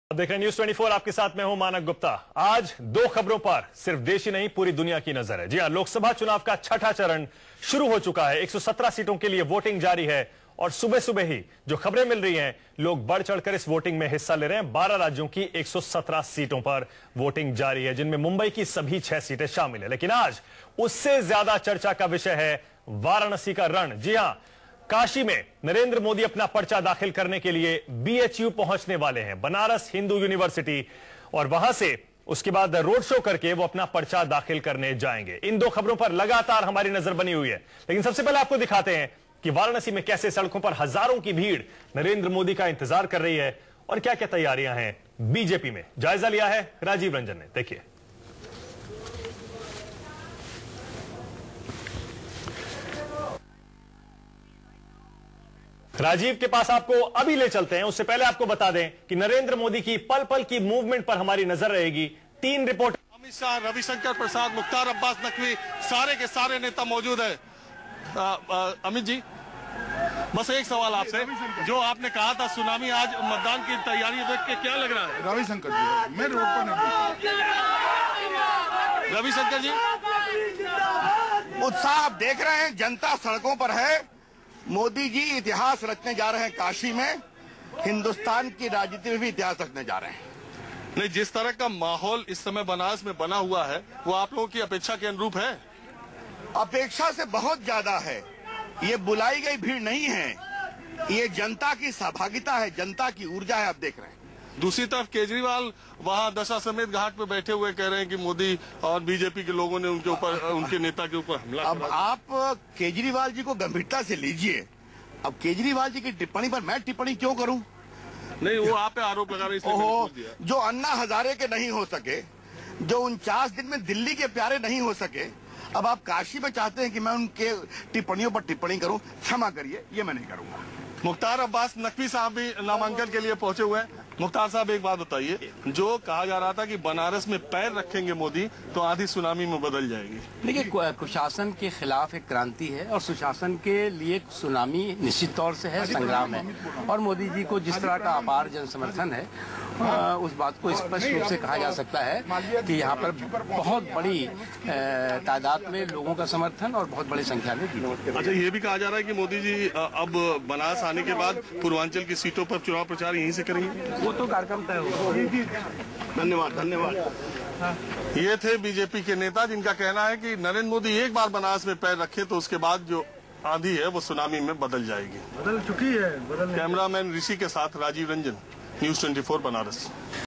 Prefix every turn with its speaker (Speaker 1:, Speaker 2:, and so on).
Speaker 1: देख रहे हैं न्यूज 24, आपके साथ मैं हूं मानक गुप्ता। आज दो खबरों पर सिर्फ देश ही नहीं पूरी दुनिया की नजर है। जी हां, लोकसभा चुनाव का छठा चरण शुरू हो चुका है। 117 सीटों के लिए वोटिंग जारी है और सुबह सुबह ही जो खबरें मिल रही हैं, लोग बढ़ चढ़कर इस वोटिंग में हिस्सा ले रहे हैं। 12 राज्यों की 117 सीटों पर वोटिंग जारी है, जिनमें मुंबई की सभी 6 सीटें शामिल है। लेकिन आज उससे ज्यादा चर्चा का विषय है वाराणसी का रण। जी हां, काशी में नरेंद्र मोदी अपना पर्चा दाखिल करने के लिए बीएचयू पहुंचने वाले हैं, बनारस हिंदू यूनिवर्सिटी, और वहां से उसके बाद रोड शो करके वो अपना पर्चा दाखिल करने जाएंगे। इन दो खबरों पर लगातार हमारी नजर बनी हुई है। लेकिन सबसे पहले आपको दिखाते हैं कि वाराणसी में कैसे सड़कों पर हजारों की भीड़ नरेंद्र मोदी का इंतजार कर रही है और क्या क्या तैयारियां हैं बीजेपी में। जायजा लिया है राजीव रंजन ने, देखिए। राजीव के पास आपको अभी ले चलते हैं। उससे पहले आपको बता दें कि नरेंद्र मोदी की पल पल की मूवमेंट पर हमारी नजर रहेगी। 3 रिपोर्ट,
Speaker 2: अमित शाह, रविशंकर प्रसाद, मुख्तार अब्बास नकवी, सारे के सारे नेता मौजूद है। अमित जी, बस एक सवाल आपसे, जो आपने कहा था सुनामी, आज मतदान की तैयारी देख के क्या लग रहा है?
Speaker 3: रविशंकर जी, मैं रोड पर नहीं।
Speaker 2: रविशंकर जी,
Speaker 3: उत्साह आप देख रहे हैं, जनता सड़कों पर है। मोदी जी इतिहास रचने जा रहे हैं काशी में, हिंदुस्तान की राजनीति में भी इतिहास रचने जा रहे हैं।
Speaker 2: नहीं, जिस तरह का माहौल इस समय बनारस में बना हुआ है, वो आप लोगों की अपेक्षा के अनुरूप है?
Speaker 3: अपेक्षा से बहुत ज्यादा है। ये बुलाई गई भीड़ नहीं है, ये जनता की सहभागिता है, जनता की ऊर्जा है। आप देख रहे हैं।
Speaker 2: दूसरी तरफ केजरीवाल वहां दशाश्वमेध घाट पे बैठे हुए कह रहे हैं कि मोदी और बीजेपी के लोगों ने उनके ऊपर, उनके नेता के ऊपर हमला
Speaker 3: अब आप केजरीवाल जी को गंभीरता से लीजिए। अब केजरीवाल जी की टिप्पणी पर मैं टिप्पणी क्यों करूं?
Speaker 2: नहीं, वो आप पे आरोप लगा रहे हैं।
Speaker 3: जो अन्ना हजारे के नहीं हो सके, जो 49 दिन में दिल्ली के प्यारे नहीं हो सके, अब आप काशी में चाहते हैं कि मैं उनके टिप्पणियों पर टिप्पणी करूं? क्षमा करिए, ये मैं नहीं करूंगा।
Speaker 2: मुख्तार अब्बास नकवी साहब भी नामांकन के लिए पहुंचे हुए हैं। मुख्तार साहब, एक बात बताइए, जो कहा जा रहा था कि बनारस में पैर रखेंगे मोदी तो आधी सुनामी में बदल जाएगी।
Speaker 4: देखिए, कुशासन के खिलाफ एक क्रांति है और सुशासन के लिए सुनामी निश्चित तौर से है, संग्राम है। और मोदी जी को जिस तरह का अपार जन समर्थन है, उस बात को स्पष्ट रूप से कहा जा सकता है कि यहाँ पर बहुत बड़ी तादाद में लोगों का समर्थन और बहुत बड़ी संख्या में भीड़।
Speaker 2: अच्छा, ये भी कहा जा रहा है कि मोदी जी अब बनारस आने के बाद पूर्वांचल की सीटों पर चुनाव प्रचार यहीं से करेंगे।
Speaker 4: वो तो कार्यक्रम तय होगा।
Speaker 3: धन्यवाद, धन्यवाद।
Speaker 2: ये थे बीजेपी के नेता, जिनका कहना है कि नरेंद्र मोदी एक बार बनारस में पैर रखे तो उसके बाद जो आंधी है वो सुनामी में बदल जाएगी।
Speaker 5: बदल चुकी है।
Speaker 2: कैमरामैन ऋषि के साथ राजीव रंजन, न्यूज 24 बनारस।